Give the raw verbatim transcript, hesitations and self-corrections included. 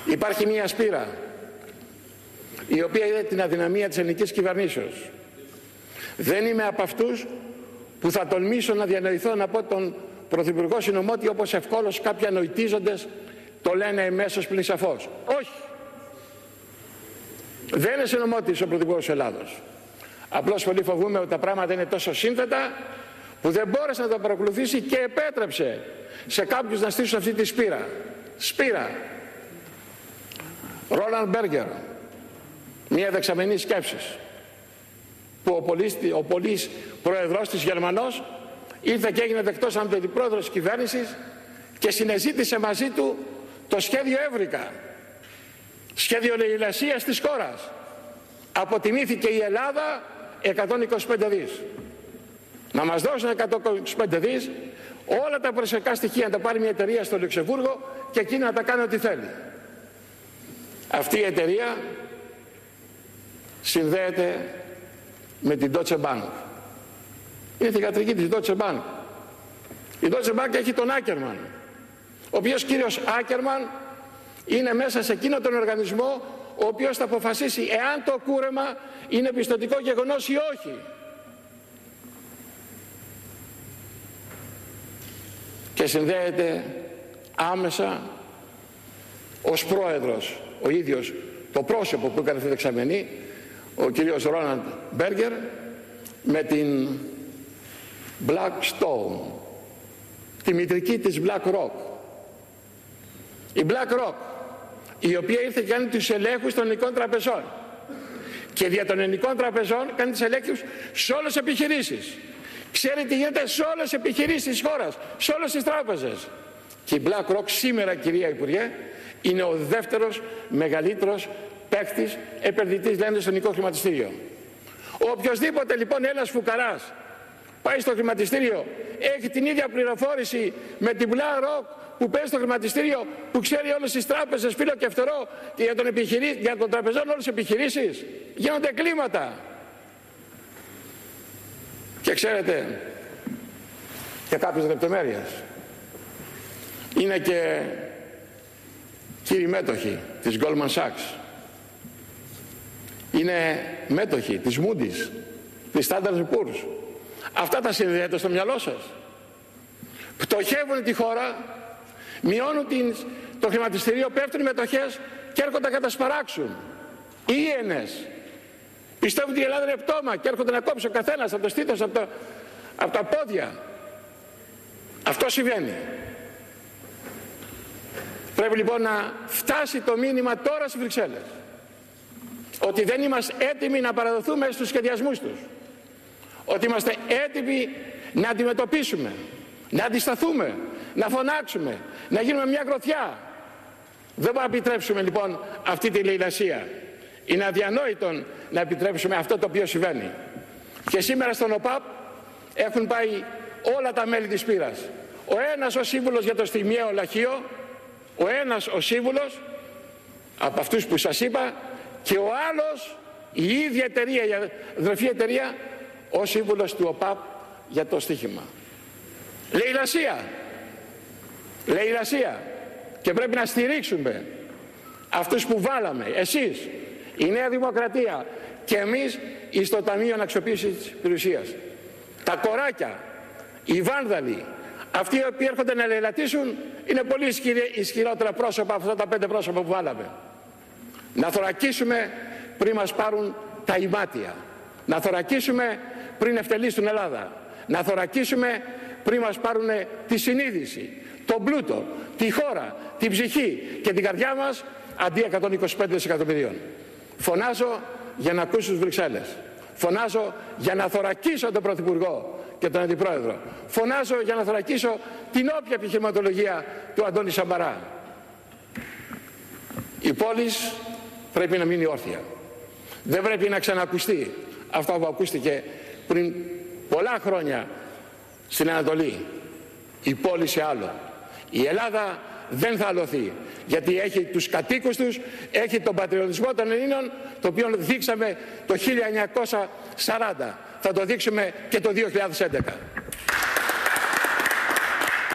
Υπάρχει μια σπήρα η οποία είναι την αδυναμία της ελληνικής κυβερνήσεως. Δεν είμαι από αυτούς που θα τολμήσω να διανοηθώ να πω τον Πρωθυπουργό συνωμότη όπως ευκόλως κάποιοι ανοητίζοντες το λένε εμέσως πλην σαφώς. Όχι. Δεν είναι συνωμότης ο Πρωθυπουργός της Ελλάδος. Απλώς πολύ φοβούμαι ότι τα πράγματα είναι τόσο σύνθετα που δεν μπόρεσε να το παρακολουθήσει και επέτρεψε σε κάποιους να στήσουν αυτή τη σπήρα. Σπήρα. Ρόλαντ Μπέργκερ, μια δεξαμενή σκέψης, που ο πολύς, ο πολύς πρόεδρος της Γερμανός ήρθε και έγινε δεκτός από τον αντιπρόεδρο της κυβέρνησης και συνεζήτησε μαζί του το σχέδιο Εύρυκα, σχέδιο λαιλασίας της χώρας. Αποτιμήθηκε η Ελλάδα εκατόν είκοσι πέντε δις. Να μας δώσουν εκατόν είκοσι πέντε δις, όλα τα προσωπικά στοιχεία να τα πάρει μια εταιρεία στο Λουξεμβούργο και εκείνη να τα κάνει ό,τι θέλει. Αυτή η εταιρεία συνδέεται με την Deutsche Bank. Είναι θυγατρική της Deutsche Bank. Η Deutsche Bank έχει τον Άκερμαν, ο οποίος κύριος Άκερμαν είναι μέσα σε εκείνο τον οργανισμό ο οποίος θα αποφασίσει εάν το κούρεμα είναι πιστωτικό γεγονός ή όχι. Και συνδέεται άμεσα ως πρόεδρος ο ίδιος το πρόσωπο που έκανε αυτή τη δεξαμενή, ο κύριος Ρόλαντ Μπέργκερ, με την Blackstone, τη μητρική της BlackRock. Η BlackRock, η οποία ήρθε και κάνει τους ελέγχους των ελληνικών τραπεζών και δια των ελληνικών τραπεζών κάνει τους ελέγχους σε όλες τις επιχειρήσεις. Ξέρει τι γίνεται σε όλες τις επιχειρήσεις της χώρας, σε όλες τις τράπεζες. Και η BlackRock σήμερα, κυρία Υπουργέ, είναι ο δεύτερος μεγαλύτερος παίκτης επενδυτής, λένε, στο ελληνικό χρηματιστήριο. Ο οποιοσδήποτε λοιπόν ένας φουκαράς πάει στο χρηματιστήριο, έχει την ίδια πληροφόρηση με την BlackRock που παίζει στο χρηματιστήριο, που ξέρει όλες τις τράπεζες, φίλο και φτερό, και για τον, επιχειρή, για τον τραπεζών όλες τις επιχειρήσεις. Γίνονται κλίματα. Και ξέρετε, και κάποιες λεπτομέρειες. Είναι και κύριοι μέτοχοι της Goldman Sachs. Είναι μέτοχοι της Moody's, της Standard and Poor's. Αυτά τα συνδέετε στο μυαλό σας. Πτωχεύουν τη χώρα, μειώνουν την, το χρηματιστηρίο, πέφτουν οι μετοχές και έρχονται να κατασπαράξουν. Οι ίενες πιστεύουν ότι η Ελλάδα είναι πτώμα και έρχονται να κόψουν ο καθένας από το στήθος, από, το, από τα πόδια. Αυτό συμβαίνει. Πρέπει λοιπόν να φτάσει το μήνυμα τώρα στις Βρυξέλλες ότι δεν είμαστε έτοιμοι να παραδοθούμε στους σχεδιασμούς τους. Ότι είμαστε έτοιμοι να αντιμετωπίσουμε, να αντισταθούμε, να φωνάξουμε, να γίνουμε μια γροθιά. Δεν μπορούμε να επιτρέψουμε λοιπόν αυτή τη λαιλασία. Είναι αδιανόητο να επιτρέψουμε αυτό το οποίο συμβαίνει. Και σήμερα στον ΟΠΑΠ έχουν πάει όλα τα μέλη της πύρας. Ο ένας ο σύμβουλος για το στιγμιαίο λαχείο, ο ένας ο σύμβουλος από αυτούς που σας είπα, και ο άλλος η ίδια εταιρεία, η αδερφή εταιρεία, ο σύμβουλος του ΟΠΑΠ για το στοίχημα. Λαιλασία. Λαιλασία. Και πρέπει να στηρίξουμε αυτούς που βάλαμε, εσείς, η Νέα Δημοκρατία και εμείς, στο Ταμείο Αξιοποίησης της Περιουσίας. Τα κοράκια, οι βάνδαλοι, αυτοί οι οποίοι έρχονται να λαιλατίσουν, είναι πολύ ισχυρότερα πρόσωπα από αυτά τα πέντε πρόσωπα που βάλαμε. Να θωρακίσουμε πριν μας πάρουν τα ημάτια. Να θωρακίσουμε πριν ευτελίσουν την Ελλάδα. Να θωρακίσουμε πριν μας πάρουν τη συνείδηση, τον πλούτο, τη χώρα, την ψυχή και την καρδιά μας, αντί εκατόν είκοσι πέντε δισεκατομμυρίων. Φωνάζω για να ακούσω τους Βρυξέλλες. Φωνάζω για να θωρακίσω τον Πρωθυπουργό και τον Αντιπρόεδρο. Φωνάζω για να θωρακίσω την όποια επιχειρηματολογία του Αντώνη Σαμπαρά. Η πόλη πρέπει να μείνει όρθια. Δεν πρέπει να ξανακουστεί αυτό που ακούστηκε πριν πολλά χρόνια στην Ανατολή. Η πόλη σε άλλο. Η Ελλάδα δεν θα αλωθεί, γιατί έχει τους κατοίκους τους, έχει τον πατριωτισμό των Ελλήνων, το οποίο δείξαμε το χίλια εννιακόσια σαράντα. Θα το δείξουμε και το δύο χιλιάδες έντεκα.